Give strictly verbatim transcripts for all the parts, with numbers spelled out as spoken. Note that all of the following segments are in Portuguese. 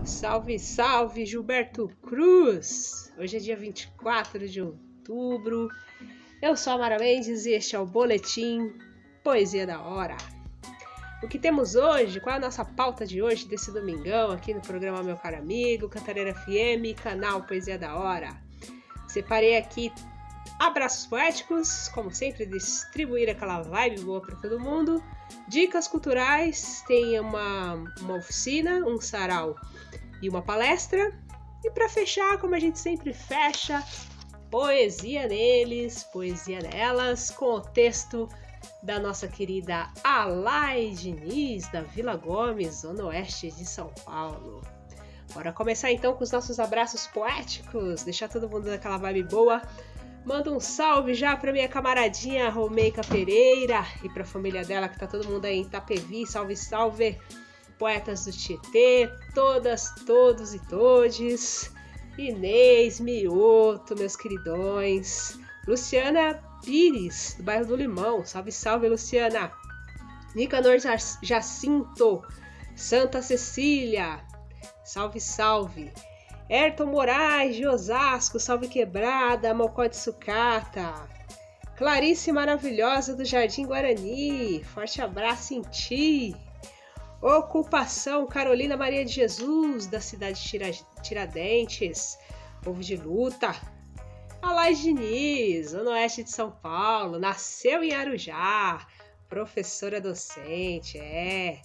Salve, salve, Gilberto Cruz! Hoje é dia vinte e quatro de outubro. Eu sou a Mara Mendes e este é o Boletim Poesia da Hora. O que temos hoje? Qual é a nossa pauta de hoje, desse domingão, aqui no programa Meu Caro Amigo, Cantareira F M, canal Poesia da Hora? Separei aqui abraços poéticos, como sempre, distribuir aquela vibe boa para todo mundo. Dicas culturais, tem uma, uma oficina, um sarau e uma palestra. E para fechar, como a gente sempre fecha, poesia neles, poesia nelas, com o texto da nossa querida Alai Diniz, da Vila Gomes, Zona Oeste de São Paulo. Bora começar então com os nossos abraços poéticos, deixar todo mundo naquela vibe boa. Manda um salve já pra minha camaradinha Romeica Pereira e pra família dela, que tá todo mundo aí em Itapevi. Salve, salve, poetas do Tietê, todas, todos e todes. Inês, Mioto, meus queridões. Luciana Pires, do bairro do Limão. Salve, salve, Luciana. Nicanor Jacinto, Santa Cecília. Salve, salve. Ayrton Moraes, de Osasco, Salve Quebrada, Mocó de Sucata. Clarice Maravilhosa, do Jardim Guarani, forte abraço em ti. Ocupação, Carolina Maria de Jesus, da cidade de Tiradentes, povo de luta. Alai Diniz, Zona Oeste de São Paulo, nasceu em Arujá, professora docente, é...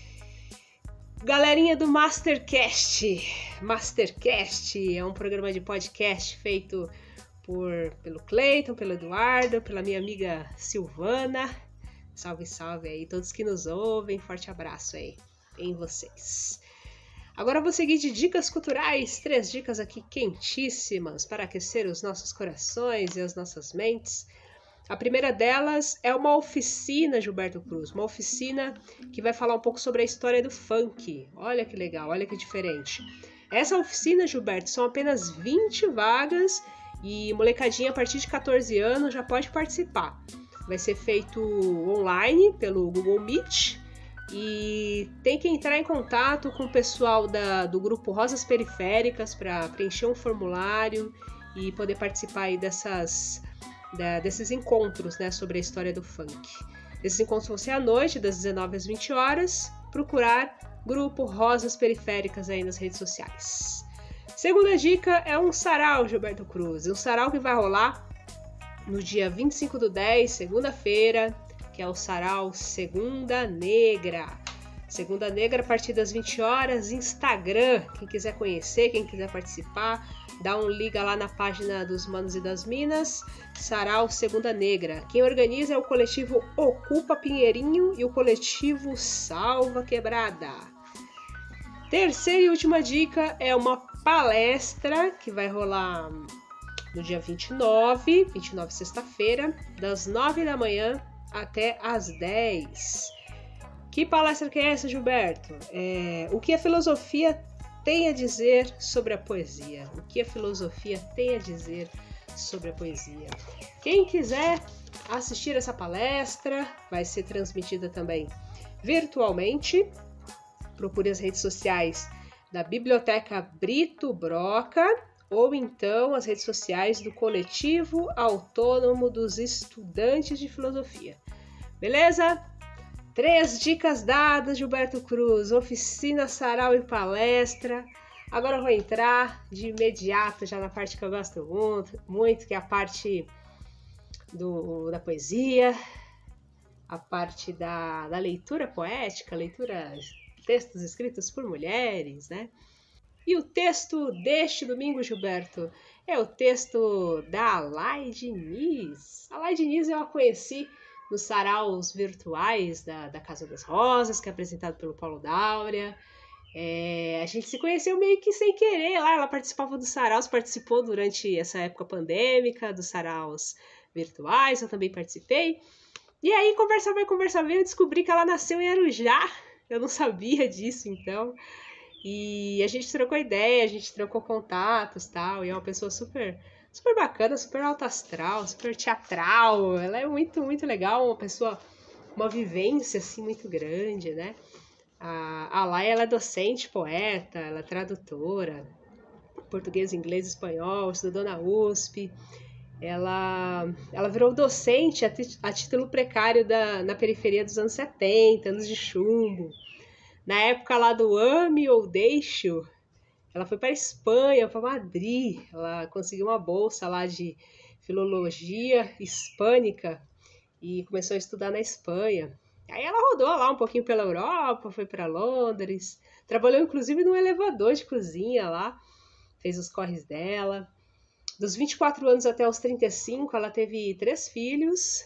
Galerinha do Mastercast. Mastercast é um programa de podcast feito por, pelo Cleiton, pelo Eduardo, pela minha amiga Silvana. Salve, salve aí, todos que nos ouvem. Forte abraço aí em vocês. Agora eu vou seguir de dicas culturais. Três dicas aqui quentíssimas para aquecer os nossos corações e as nossas mentes. A primeira delas é uma oficina, Gilberto Cruz, uma oficina que vai falar um pouco sobre a história do funk. Olha que legal, olha que diferente. Essa oficina, Gilberto, são apenas vinte vagas e molecadinha a partir de catorze anos já pode participar. Vai ser feito online pelo Google Meet e tem que entrar em contato com o pessoal da, do grupo Rosas Periféricas para preencher um formulário e poder participar aí dessas... Da, desses encontros, né, sobre a história do funk. Esses encontros vão ser à noite, das dezenove às vinte horas. Procurar grupo Rosas Periféricas aí nas redes sociais. Segunda dica é um sarau, Gilberto Cruz. Um sarau que vai rolar no dia vinte e cinco do dez, segunda-feira, que é o sarau Segunda Negra. Segunda Negra a partir das vinte horas, Instagram. Quem quiser conhecer, quem quiser participar, dá um liga lá na página dos Manos e das Minas, Sarau Segunda Negra. Quem organiza é o coletivo Ocupa Pinheirinho e o coletivo Salva Quebrada. Terceira e última dica é uma palestra que vai rolar no dia vinte e nove, vinte e nove sexta-feira, das nove da manhã até as dez. Que palestra que é essa, Gilberto? É, o que a filosofia tem a dizer sobre a poesia? O que a filosofia tem a dizer sobre a poesia? Quem quiser assistir essa palestra, vai ser transmitida também virtualmente. Procure as redes sociais da Biblioteca Brito Broca ou então as redes sociais do Coletivo Autônomo dos Estudantes de Filosofia. Beleza? Três dicas dadas, Gilberto Cruz, oficina, sarau e palestra. Agora eu vou entrar de imediato já na parte que eu gosto muito, muito que é a parte do, da poesia, a parte da, da leitura poética, leitura, textos escritos por mulheres, né? E o texto deste domingo, Gilberto, é o texto da Alai Diniz. A Alai Diniz eu a conheci nos saraus virtuais da, da Casa das Rosas, que é apresentado pelo Paulo Dáurea. É, a gente se conheceu meio que sem querer lá, ela participava dos saraus, participou durante essa época pandêmica, dos saraus virtuais, eu também participei. E aí, conversa vai, conversa vem, eu descobri que ela nasceu em Arujá, eu não sabia disso, então. E a gente trocou ideia, a gente trocou contatos e tal, e é uma pessoa super... super bacana, super alto astral, super teatral. Ela é muito, muito legal, uma pessoa, uma vivência assim muito grande, né? A, a Laia, ela é docente, poeta, ela é tradutora, português, inglês, espanhol, estudou na U S P. Ela, ela virou docente a, a título precário da, na periferia dos anos setenta, anos de chumbo. Na época lá do ame ou deixo, ela foi para a Espanha, para Madrid. Ela conseguiu uma bolsa lá de filologia hispânica e começou a estudar na Espanha. Aí ela rodou lá um pouquinho pela Europa, foi para Londres, trabalhou inclusive num elevador de cozinha lá, fez os corres dela. Dos vinte e quatro anos até os trinta e cinco, ela teve três filhos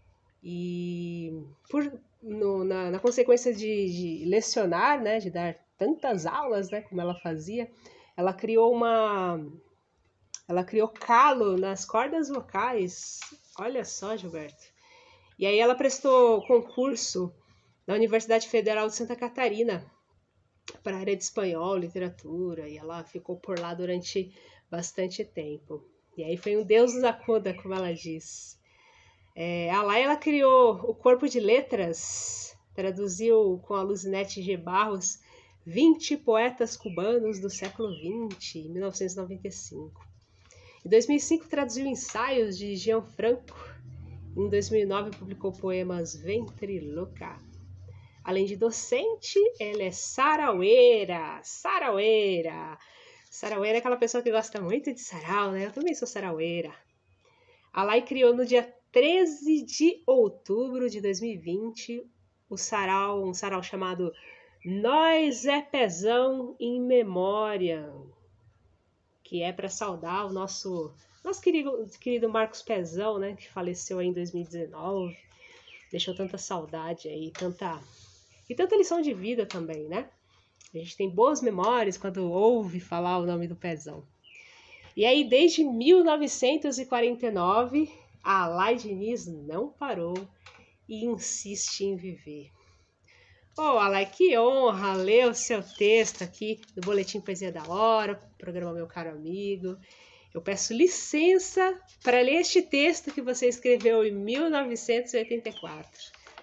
e por, no, na, na consequência de, de lecionar, né, de dar tantas aulas, né, como ela fazia, ela criou uma, ela criou calo nas cordas vocais. Olha só, Gilberto. E aí ela prestou concurso na Universidade Federal de Santa Catarina para a área de espanhol, literatura, e ela ficou por lá durante bastante tempo. E aí foi um deus nos acuda, como ela diz. É, a Laia, ela criou o Corpo de Letras, traduziu com a Luzinete G. Barros vinte poetas cubanos do século vinte, em mil novecentos e noventa e cinco. Em dois mil e cinco traduziu ensaios de Gianfranco. Em dois mil e nove publicou poemas Ventriloca. Além de docente, ela é saraueira, saraueira. Saraueira é aquela pessoa que gosta muito de sarau, né? Eu também sou saraueira. A Lai criou no dia treze de outubro de dois mil e vinte o sarau, um sarau chamado Nós é Pezão em Memória, que é para saudar o nosso, nosso querido, querido Marcos Pezão, né? Que faleceu aí em dois mil e dezenove. Deixou tanta saudade aí, tanta... E tanta lição de vida também, né? A gente tem boas memórias quando ouve falar o nome do Pezão. E aí, desde mil novecentos e quarenta e nove, a Lai Diniz não parou e insiste em viver. Ô, oh, Alai, que honra ler o seu texto aqui no Boletim Poesia da Hora, programa Meu Caro Amigo. Eu peço licença para ler este texto que você escreveu em mil novecentos e oitenta e quatro.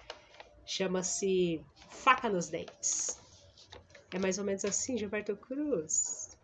Chama-se Faca nos Dentes. É mais ou menos assim, Gilberto Cruz.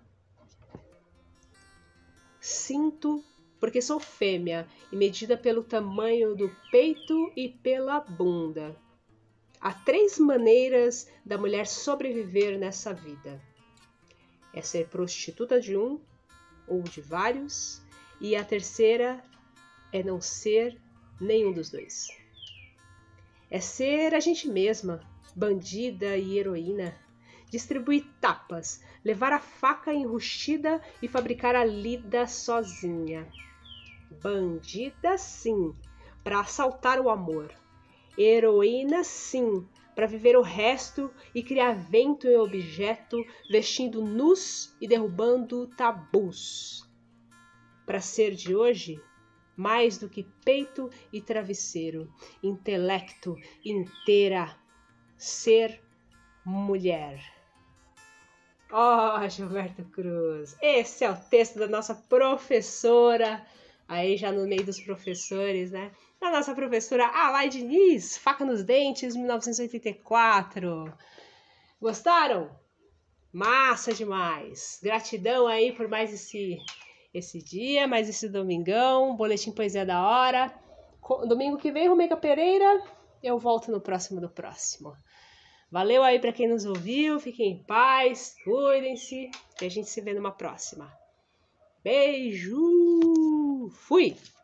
Sinto, porque sou fêmea e medida pelo tamanho do peito e pela bunda. Há três maneiras da mulher sobreviver nessa vida. É ser prostituta de um ou de vários, e a terceira é não ser nenhum dos dois. É ser a gente mesma, bandida e heroína, distribuir tapas, levar a faca enrustida e fabricar a lida sozinha. Bandida, sim, para assaltar o amor. Heroína, sim, para viver o resto e criar vento em objeto, vestindo nus e derrubando tabus. Para ser de hoje, mais do que peito e travesseiro, intelecto inteira, ser mulher. Ó, oh, Gilberto Cruz, esse é o texto da nossa professora, aí já no meio dos professores, né? Da nossa professora Alai Diniz, Faca nos Dentes, mil novecentos e oitenta e quatro. Gostaram? Massa demais! Gratidão aí por mais esse, esse dia, mais esse domingão, Boletim Poesia da Hora. Domingo que vem, Romeica Pereira, eu volto no próximo do próximo. Valeu aí para quem nos ouviu, fiquem em paz, cuidem-se, que a gente se vê numa próxima. Beijo! Fui!